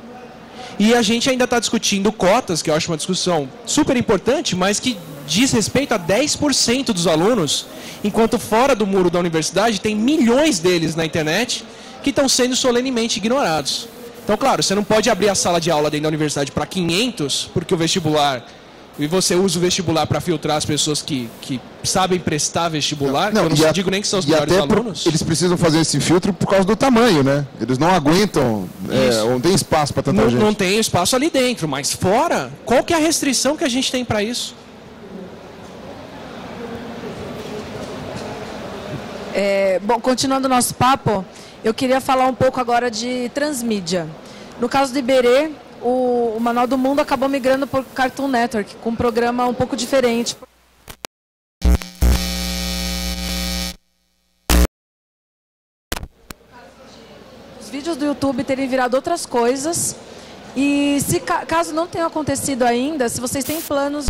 E a gente ainda está discutindo cotas, que eu acho uma discussão super importante, mas que diz respeito a dez por cento dos alunos, enquanto fora do muro da universidade tem milhões deles na internet que estão sendo solenemente ignorados. Então, claro, você não pode abrir a sala de aula dentro da universidade para quinhentos, porque o vestibular... E você usa o vestibular para filtrar as pessoas que, que sabem prestar vestibular. Não, eu não a, digo nem que são os e melhores até alunos. Por, eles precisam fazer esse filtro por causa do tamanho, né? Eles não aguentam, é, não tem espaço para tanta não, gente. Não tem espaço ali dentro, mas fora, qual que é a restrição que a gente tem para isso? É, bom, continuando o nosso papo, eu queria falar um pouco agora de transmídia. No caso do Iberê, o, o Manual do Mundo acabou migrando para o Cartoon Network, com um programa um pouco diferente. Os vídeos do YouTube terem virado outras coisas. E se caso não tenha acontecido ainda, se vocês têm planos...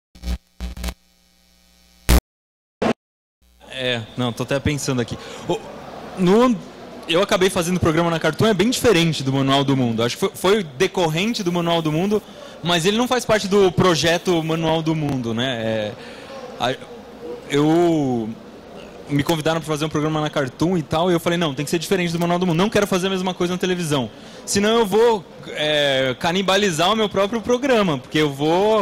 É, não, tô até pensando aqui. O, no... Eu acabei fazendo o programa na Cartoon, é bem diferente do Manual do Mundo. Acho que foi, foi decorrente do Manual do Mundo, mas ele não faz parte do projeto Manual do Mundo, né? É, a, eu... Me convidaram para fazer um programa na Cartoon e tal, e eu falei, não, tem que ser diferente do Manual do Mundo. Não quero fazer a mesma coisa na televisão. Senão eu vou é, canibalizar o meu próprio programa, porque eu vou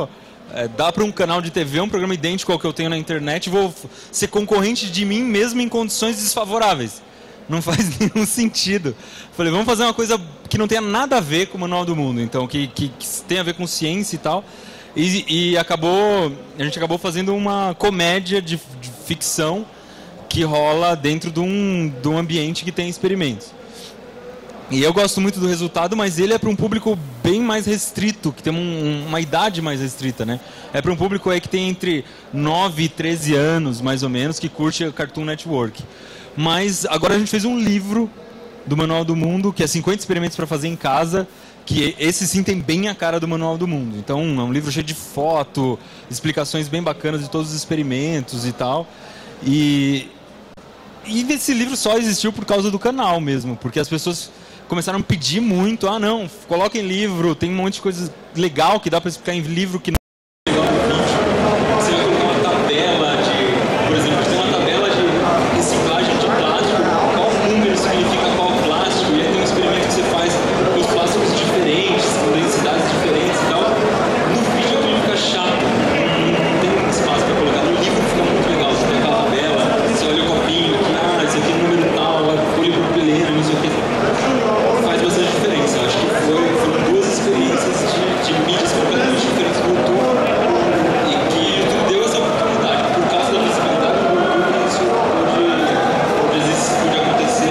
É, dá para um canal de T V um programa idêntico ao que eu tenho na internet e vou ser concorrente de mim mesmo em condições desfavoráveis. Não faz nenhum sentido. Falei, vamos fazer uma coisa que não tenha nada a ver com o Manual do Mundo, então, que, que, que tenha a ver com ciência e tal. E, e acabou, a gente acabou fazendo uma comédia de, de ficção que rola dentro de um, de um ambiente que tem experimentos. E eu gosto muito do resultado, mas ele é para um público bem mais restrito, que tem um, uma idade mais restrita, né? É para um público aí que tem entre nove e treze anos, mais ou menos, que curte a Cartoon Network. Mas agora a gente fez um livro do Manual do Mundo, que é cinquenta experimentos para fazer em casa, que esse sim tem bem a cara do Manual do Mundo. Então é um livro cheio de foto, explicações bem bacanas de todos os experimentos e tal. E, e esse livro só existiu por causa do canal mesmo, porque as pessoas começaram a pedir muito, ah não, coloquem livro, tem um monte de coisa legal que dá para explicar em livro que não é legal no vídeo. Você vai colocar uma tabela de, por exemplo, tem uma tabela de reciclagem de plástico, qual número significa qual plástico, e aí tem um experimento que você faz com os plásticos diferentes, com densidades diferentes e tal. No vídeo aquilo fica chato, não tem espaço para colocar. No livro fica muito legal, você tem aquela tabela, você olha o copinho aqui, ah, esse aqui é o número tal, polipropileno, não sei o que. Faz bastante diferença. Eu acho que foi, foram duas experiências de, de mídias completamente diferentes do YouTube e que o YouTube deu essa oportunidade. Por causa da visibilidade do YouTube, isso pode, pode, pode acontecer.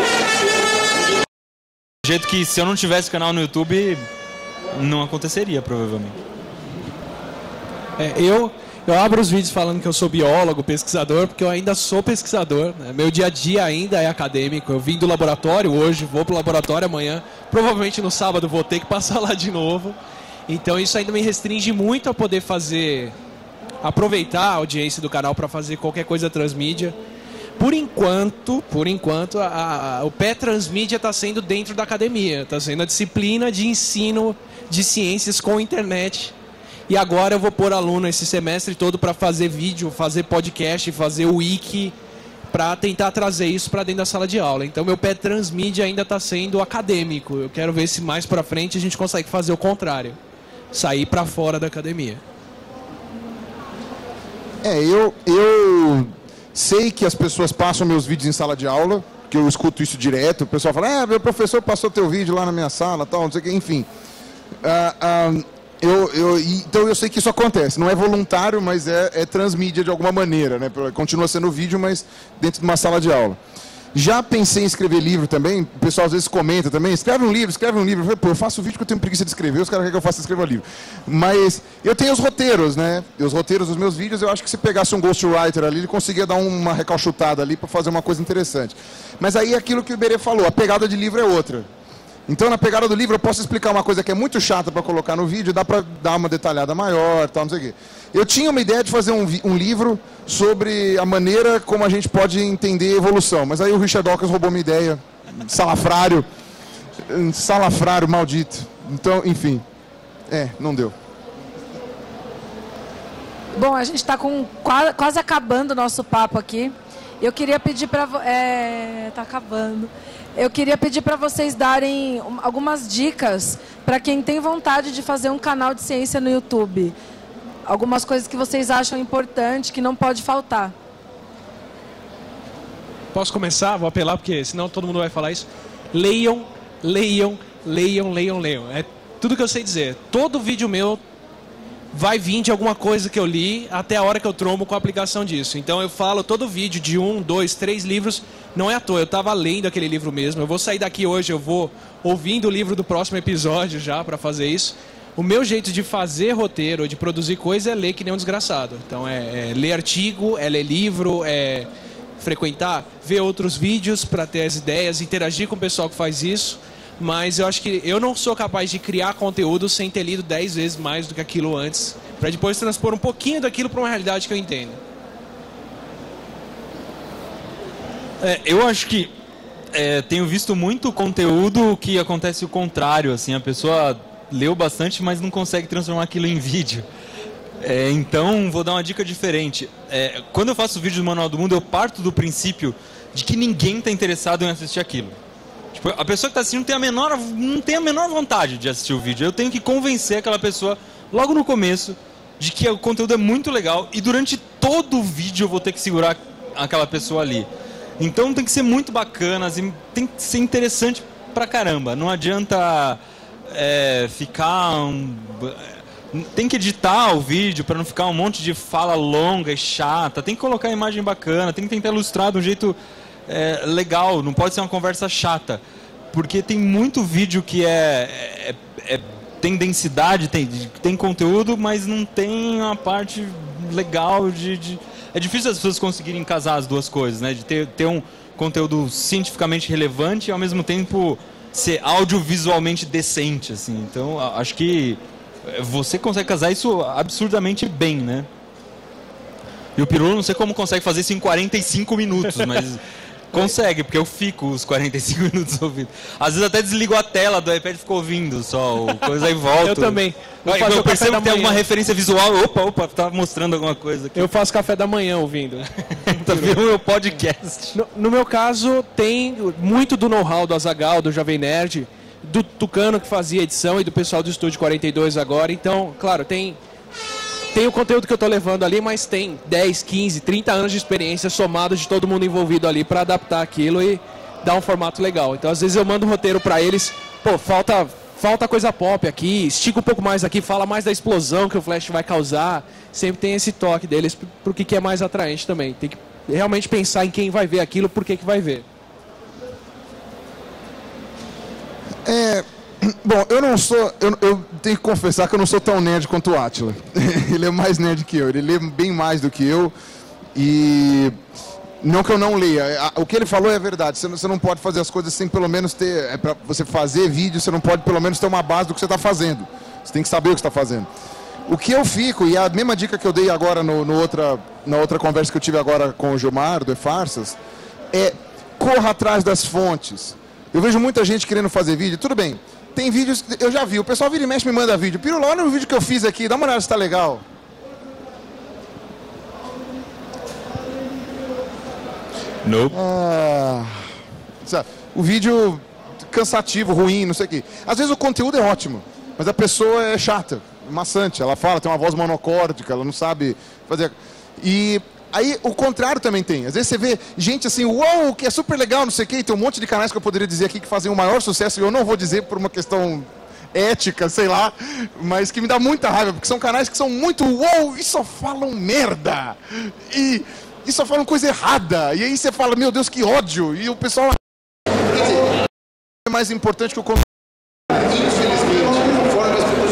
Do jeito que se eu não tivesse canal no YouTube, não aconteceria, provavelmente. É, eu, eu abro os vídeos falando que eu sou biólogo, pesquisador, porque eu ainda sou pesquisador, né? Meu dia a dia ainda é acadêmico. Eu vim do laboratório hoje, vou pro laboratório amanhã. Provavelmente no sábado vou ter que passar lá de novo. Então isso ainda me restringe muito a poder fazer, aproveitar a audiência do canal para fazer qualquer coisa transmídia. Por enquanto, por enquanto, a, a, o pé transmídia está sendo dentro da academia. Está sendo a disciplina de ensino de ciências com internet. E agora eu vou pôr aluno esse semestre todo para fazer vídeo, fazer podcast, fazer wiki, para tentar trazer isso para dentro da sala de aula. Então meu pé transmídia ainda está sendo acadêmico. Eu quero ver se mais para frente a gente consegue fazer o contrário. Sair para fora da academia. É, eu, eu sei que as pessoas passam meus vídeos em sala de aula, que eu escuto isso direto. O pessoal fala, é, meu professor passou teu vídeo lá na minha sala, tal, não sei o que, enfim. Ah, ah, Eu, eu, então eu sei que isso acontece, não é voluntário, mas é, é transmídia de alguma maneira, né? Continua sendo vídeo, mas dentro de uma sala de aula. Já pensei em escrever livro também, o pessoal às vezes comenta também, escreve um livro, escreve um livro. Eu falei, pô, eu faço vídeo que eu tenho preguiça de escrever, os caras querem que eu faça escrever um livro. Mas eu tenho os roteiros, né? Os roteiros dos meus vídeos, eu acho que se pegasse um ghostwriter ali, ele conseguia dar uma recalchutada ali para fazer uma coisa interessante. Mas aí é aquilo que o Iberê falou, a pegada de livro é outra. Então, na pegada do livro, eu posso explicar uma coisa que é muito chata para colocar no vídeo, dá para dar uma detalhada maior, tal, não sei o quê. Eu tinha uma ideia de fazer um, um livro sobre a maneira como a gente pode entender a evolução, mas aí o Richard Dawkins roubou minha ideia, salafrário, salafrário maldito. Então, enfim, é, não deu. Bom, a gente está com quase, quase acabando o nosso papo aqui. Eu queria pedir para... É, tá acabando. Eu queria pedir para vocês darem algumas dicas para quem tem vontade de fazer um canal de ciência no YouTube. Algumas coisas que vocês acham importante, que não pode faltar. Posso começar? Vou apelar, porque senão todo mundo vai falar isso. Leiam, leiam, leiam, leiam, leiam. É tudo que eu sei dizer. Todo vídeo meu vai vir de alguma coisa que eu li até a hora que eu trombo com a aplicação disso. Então eu falo todo vídeo de um, dois, três livros, não é à toa, eu estava lendo aquele livro mesmo. Eu vou sair daqui hoje, eu vou ouvindo o livro do próximo episódio já para fazer isso. O meu jeito de fazer roteiro, de produzir coisa é ler que nem um desgraçado. Então é, é ler artigo, é ler livro, é frequentar, ver outros vídeos para ter as ideias, interagir com o pessoal que faz isso. Mas eu acho que eu não sou capaz de criar conteúdo sem ter lido dez vezes mais do que aquilo antes, para depois transpor um pouquinho daquilo para uma realidade que eu entendo. É, eu acho que é, tenho visto muito conteúdo que acontece o contrário, assim, a pessoa leu bastante, mas não consegue transformar aquilo em vídeo. É, então, vou dar uma dica diferente. É, quando eu faço vídeo do Manual do Mundo, eu parto do princípio de que ninguém está interessado em assistir aquilo. Tipo, a pessoa que está assistindo tem a menor, não tem a menor vontade de assistir o vídeo. Eu tenho que convencer aquela pessoa, logo no começo, de que o conteúdo é muito legal e durante todo o vídeo eu vou ter que segurar aquela pessoa ali. Então tem que ser muito bacana, tem que ser interessante pra caramba. Não adianta é, ficar... Um, tem que editar o vídeo para não ficar um monte de fala longa e chata. Tem que colocar a imagem bacana, tem que tentar ilustrar de um jeito é, legal. Não pode ser uma conversa chata. Porque tem muito vídeo que é, é, é tem densidade, tem, tem conteúdo, mas não tem uma parte legal de, de... É difícil as pessoas conseguirem casar as duas coisas, né? De ter, ter um conteúdo cientificamente relevante e ao mesmo tempo ser audiovisualmente decente, assim. Então, acho que você consegue casar isso absurdamente bem, né? E o Pirula, não sei como consegue fazer isso em quarenta e cinco minutos, mas consegue, porque eu fico os quarenta e cinco minutos ouvindo. Às vezes até desligo a tela do iPad e fico ouvindo só o coisa e volto. Eu também. Eu, eu percebo que tem alguma referência visual. Opa, opa, tá mostrando alguma coisa aqui. Eu faço café da manhã ouvindo. Tá vendo o meu podcast? No, no meu caso, tem muito do know-how do Azaghal, do Jovem Nerd, do Tucano que fazia edição e do pessoal do Estúdio quarenta e dois agora. Então, claro, tem... Tem o conteúdo que eu estou levando ali, mas tem dez, quinze, trinta anos de experiência somados de todo mundo envolvido ali para adaptar aquilo e dar um formato legal. Então, às vezes eu mando um roteiro para eles, pô, falta, falta coisa pop aqui, estica um pouco mais aqui, fala mais da explosão que o Flash vai causar. Sempre tem esse toque deles pro que, que é mais atraente também. Tem que realmente pensar em quem vai ver aquilo, por que que vai ver. É... Bom, eu não sou... Eu, eu tenho que confessar que eu não sou tão nerd quanto o Átila. Ele é mais nerd que eu. Ele lê bem mais do que eu. E... Não que eu não leia. O que ele falou é verdade. Você não, você não pode fazer as coisas sem pelo menos ter... É para você fazer vídeo, você não pode pelo menos ter uma base do que você está fazendo. Você tem que saber o que está fazendo. O que eu fico, e a mesma dica que eu dei agora no, no outra, na outra conversa que eu tive agora com o Gilmar, do E-Farsas, é corra atrás das fontes. Eu vejo muita gente querendo fazer vídeo. Tudo bem. Tem vídeos, eu já vi, o pessoal vira e mexe me manda vídeo. Pirula, olha o vídeo que eu fiz aqui, dá uma olhada se tá legal. Nope. Ah, sabe, o vídeo cansativo, ruim, não sei o quê. Às vezes o conteúdo é ótimo, mas a pessoa é chata, maçante. Ela fala, tem uma voz monocórdica, ela não sabe fazer... E... Aí o contrário também tem. Às vezes você vê gente assim, uou, que é super legal, não sei o quê. E tem um monte de canais que eu poderia dizer aqui que fazem o maior sucesso. E eu não vou dizer por uma questão ética, sei lá. Mas que me dá muita raiva. Porque são canais que são muito uou e só falam merda. E, e só falam coisa errada. E aí você fala, meu Deus, que ódio. E o pessoal... É mais importante que o conteúdo. Infelizmente, forma das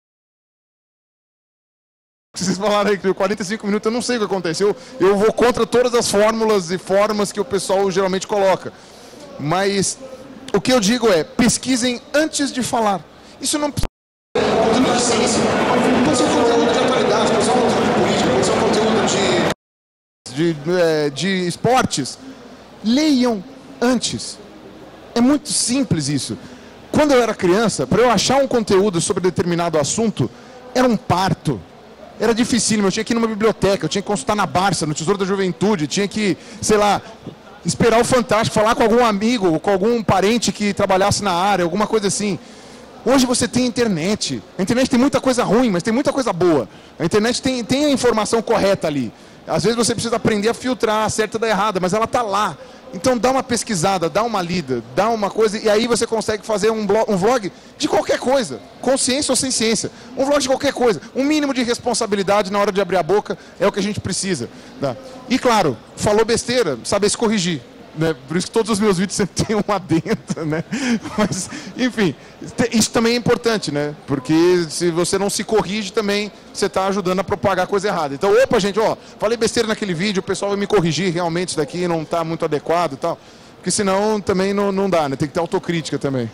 vocês falaram aí que quarenta e cinco minutos, eu não sei o que aconteceu. Eu, eu vou contra todas as fórmulas e formas que o pessoal geralmente coloca. Mas o que eu digo é, pesquisem antes de falar. Isso não precisa... Conteúdo de ciência. Pode ser um conteúdo de atualidade, pode ser um conteúdo de política, pode ser um conteúdo de... De, é, de esportes. Leiam antes. É muito simples isso. Quando eu era criança, para eu achar um conteúdo sobre determinado assunto, era um parto. Era dificílimo, eu tinha que ir numa biblioteca, eu tinha que consultar na Barça, no Tesouro da Juventude, tinha que, sei lá, esperar o Fantástico, falar com algum amigo, com algum parente que trabalhasse na área, alguma coisa assim. Hoje você tem internet. A internet tem muita coisa ruim, mas tem muita coisa boa. A internet tem, tem a informação correta ali. Às vezes você precisa aprender a filtrar a certa da errada, mas ela está lá. Então dá uma pesquisada, dá uma lida, dá uma coisa, e aí você consegue fazer um, blog, um vlog de qualquer coisa, com ciência ou sem ciência. Um vlog de qualquer coisa. Um mínimo de responsabilidade na hora de abrir a boca é o que a gente precisa. Tá? E claro, falou besteira, saber se corrigir. Né? Por isso que todos os meus vídeos sempre tem um adendo, né? Mas, enfim, isso também é importante, né? Porque se você não se corrige também, você está ajudando a propagar a coisa errada. Então, opa, gente, ó, falei besteira naquele vídeo, o pessoal vai me corrigir, realmente isso daqui não está muito adequado e tal. Porque senão também não, não dá, né? Tem que ter autocrítica também.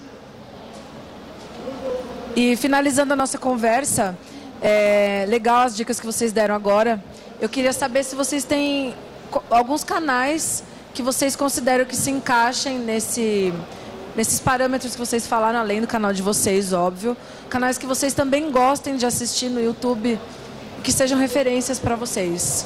E finalizando a nossa conversa, é legal as dicas que vocês deram agora. Eu queria saber se vocês têm alguns canais que vocês consideram que se encaixem nesse, nesses parâmetros que vocês falaram, além do canal de vocês, óbvio. Canais que vocês também gostem de assistir no YouTube, que sejam referências para vocês.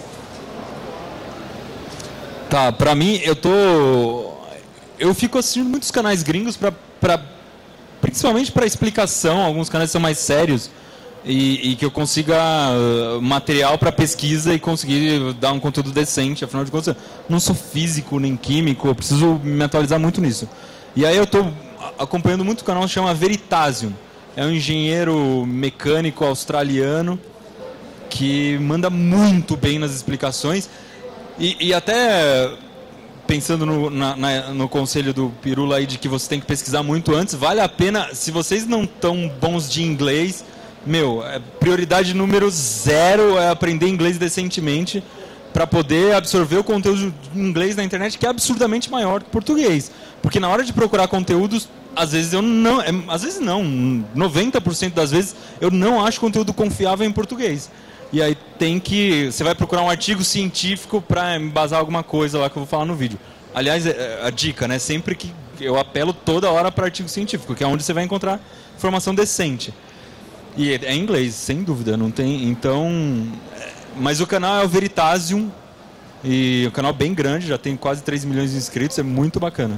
Tá, pra mim, eu tô... Eu fico assistindo muitos canais gringos, pra, pra... principalmente para explicação. Alguns canais são mais sérios. e, e que eu consiga uh, material para pesquisa e conseguir dar um conteúdo decente. Afinal de contas, eu não sou físico nem químico, eu preciso me atualizar muito nisso. E aí eu estou acompanhando muito o canal que chama Veritasium. É um engenheiro mecânico australiano que manda muito bem nas explicações. E, e até pensando no, na, na, no conselho do Pirula aí de que você tem que pesquisar muito antes, vale a pena, se vocês não estão bons de inglês, meu, é prioridade número zero é aprender inglês decentemente para poder absorver o conteúdo em inglês na internet, que é absurdamente maior que português. Porque na hora de procurar conteúdos, às vezes eu não, é, às vezes não, noventa por cento das vezes eu não acho conteúdo confiável em português. E aí tem que, você vai procurar um artigo científico para embasar alguma coisa lá que eu vou falar no vídeo. Aliás, a dica, né, sempre que eu apelo toda hora para artigo científico, que é onde você vai encontrar informação decente. E é em inglês, sem dúvida, não tem, então, mas o canal é o Veritasium, e o canal é bem grande, já tem quase três milhões de inscritos, é muito bacana.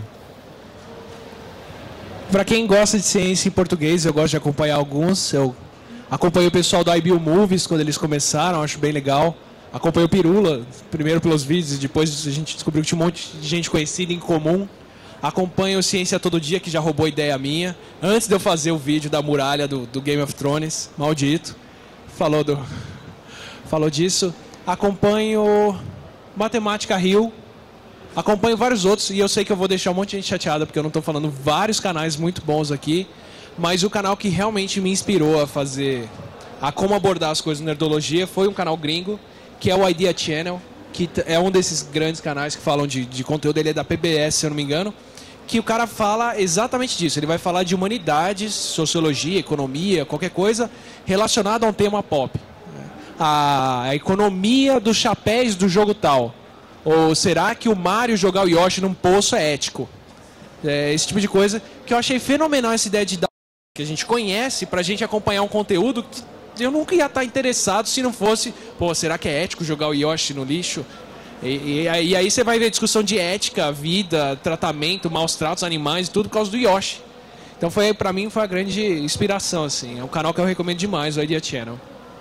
Para quem gosta de ciência em português, eu gosto de acompanhar alguns. Eu acompanhei o pessoal do I B U Movies quando eles começaram, acho bem legal. Acompanhei o Pirula, primeiro pelos vídeos, e depois a gente descobriu que tinha um monte de gente conhecida em comum. Acompanho o Ciência Todo Dia, que já roubou ideia minha. Antes de eu fazer o vídeo da muralha do, do Game of Thrones, maldito. Falou, do, falou disso. Acompanho Matemática Rio. Acompanho vários outros, e eu sei que eu vou deixar um monte de gente chateada, porque eu não estou falando vários canais muito bons aqui. Mas o canal que realmente me inspirou a fazer, a como abordar as coisas na nerdologia, foi um canal gringo, que é o Idea Channel, que é um desses grandes canais que falam de, de conteúdo. Ele é da P B S, se eu não me engano, que o cara fala exatamente disso. Ele vai falar de humanidades, sociologia, economia, qualquer coisa relacionada a um tema pop. A, a economia dos chapéus do jogo tal. Ou será que o Mario jogar o Yoshi num poço é ético? É, esse tipo de coisa que eu achei fenomenal, essa ideia de dar que a gente conhece pra gente acompanhar um conteúdo que eu nunca ia estar interessado se não fosse, pô, será que é ético jogar o Yoshi no lixo? E, e, e aí você vai ver discussão de ética, vida, tratamento, maus tratos, animais, tudo por causa do Yoshi. Então foi, pra mim foi a grande inspiração, assim. É um canal que eu recomendo demais, o Idea Channel.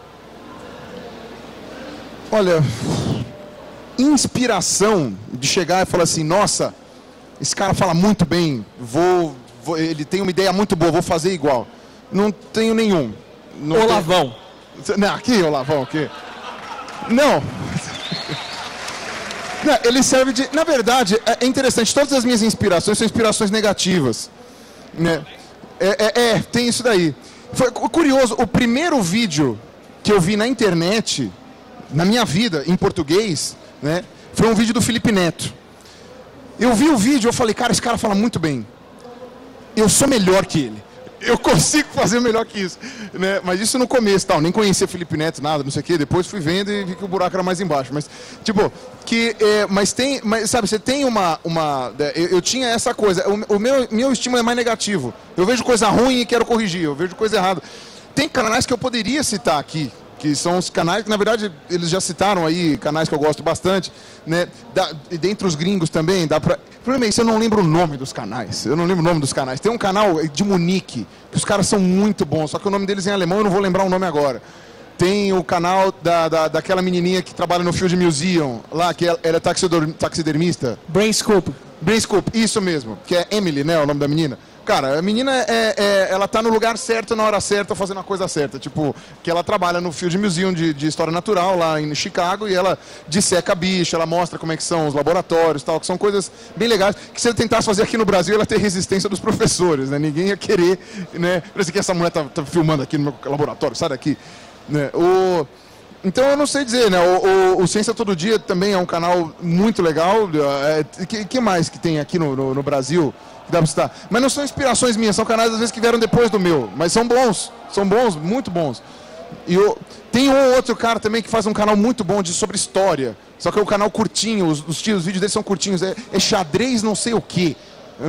Olha, inspiração de chegar e falar assim, nossa, esse cara fala muito bem, vou, vou, ele tem uma ideia muito boa, vou fazer igual. Não tenho nenhum. Não Olavão. Tem... Não, aqui, Olavão, aqui. Não. Não, ele serve de... Na verdade, é interessante, todas as minhas inspirações são inspirações negativas. Né? É, é, é, tem isso daí. Foi curioso, o primeiro vídeo que eu vi na internet, na minha vida, em português, né, foi um vídeo do Felipe Neto. Eu vi o vídeo, eu falei, cara, esse cara fala muito bem. Eu sou melhor que ele. Eu consigo fazer melhor que isso. Né? Mas isso no começo, tal. Nem conhecia Felipe Neto, nada, não sei o quê. Depois fui vendo e vi que o buraco era mais embaixo. Mas, tipo, que, é, mas tem, mas, sabe, você tem uma... uma eu, eu tinha essa coisa. O, o meu, meu estímulo é mais negativo. Eu vejo coisa ruim e quero corrigir. Eu vejo coisa errada. Tem canais que eu poderia citar aqui, que são os canais que, na verdade, eles já citaram aí, canais que eu gosto bastante, né? Da, e dentre os gringos também, dá pra... O problema é isso, eu não lembro o nome dos canais, eu não lembro o nome dos canais. Tem um canal de Munique, que os caras são muito bons, só que o nome deles é em alemão, eu não vou lembrar o nome agora. Tem o canal da, da, daquela menininha que trabalha no Field Museum, lá, que ela, ela é taxidermista. Brain Scoop. Brain Scoop, isso mesmo, que é Emily, né, o nome da menina. Cara, a menina, é, é, ela tá no lugar certo, na hora certa, fazendo a coisa certa. Tipo, que ela trabalha no Field Museum de, de História Natural, lá em Chicago, e ela disseca bicho, ela mostra como é que são os laboratórios e tal, que são coisas bem legais, que se ele tentasse fazer aqui no Brasil, ela ter resistência dos professores, né? Ninguém ia querer, né? Parece que essa mulher tá, tá filmando aqui no meu laboratório, sai daqui. Né? O... Então eu não sei dizer, né? O, o, o Ciência Todo Dia também é um canal muito legal. O que, que mais que tem aqui no, no, no Brasil? Dá pra citar. Mas não são inspirações minhas, são canais às vezes que vieram depois do meu, mas são bons, são bons, muito bons. E eu, tem um outro cara também que faz um canal muito bom de, sobre história, só que é um canal curtinho, os, os, os vídeos dele são curtinhos, é, é xadrez não sei o que.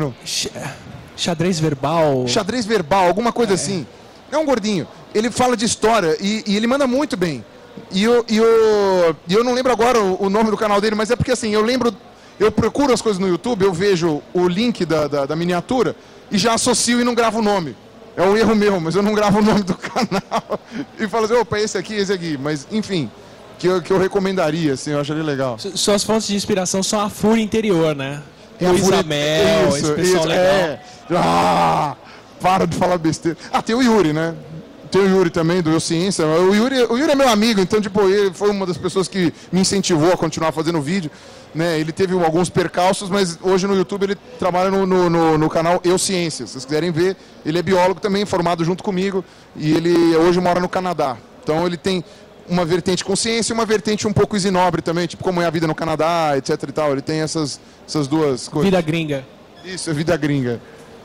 Xadrez verbal. Xadrez verbal, alguma coisa é. assim. É um gordinho, ele fala de história e, e ele manda muito bem. E eu, e eu, e eu não lembro agora o, o nome do canal dele, mas é porque assim, eu lembro... Eu procuro as coisas no YouTube, eu vejo o link da, da, da miniatura e já associo e não gravo o nome. É um erro meu, mas eu não gravo o nome do canal. E falo assim, opa, esse aqui, esse aqui. Mas, enfim, que eu, que eu recomendaria, assim, eu acharia legal. Suas fontes de inspiração são a Fúria Interior, né? É o a Fúria- Isabel, isso, esse pessoal isso, legal. é. Ah, para de falar besteira. Ah, tem o Yuri, né? Tem o Yuri também, do Eu Ciência. O Yuri, o Yuri é meu amigo, então, tipo, ele foi uma das pessoas que me incentivou a continuar fazendo vídeo. Né? Ele teve alguns percalços, mas hoje no YouTube ele trabalha no, no, no, no canal Eu Ciência. Se vocês quiserem ver, ele é biólogo também, formado junto comigo, e ele hoje mora no Canadá. Então ele tem uma vertente com ciência e uma vertente um pouco isinobre também, tipo como é a vida no Canadá, etc e tal. Ele tem essas, essas duas coisas. Vida gringa. Isso, é vida gringa.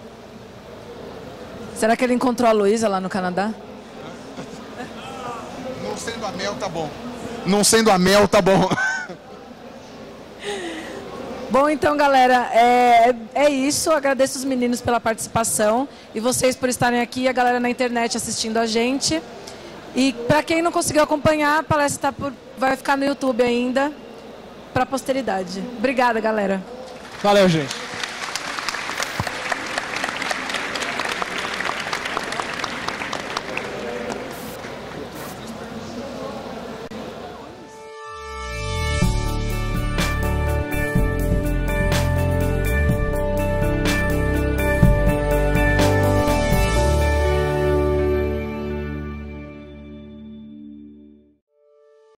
Será que ele encontrou a Luísa lá no Canadá? Não sendo a Mel, tá bom. Não sendo a Mel, tá bom. Bom, então, galera, é, é isso. Agradeço os meninos pela participação e vocês por estarem aqui, a galera na internet assistindo a gente. E para quem não conseguiu acompanhar, a palestra tá por, vai ficar no YouTube ainda, para a posteridade. Obrigada, galera. Valeu, gente.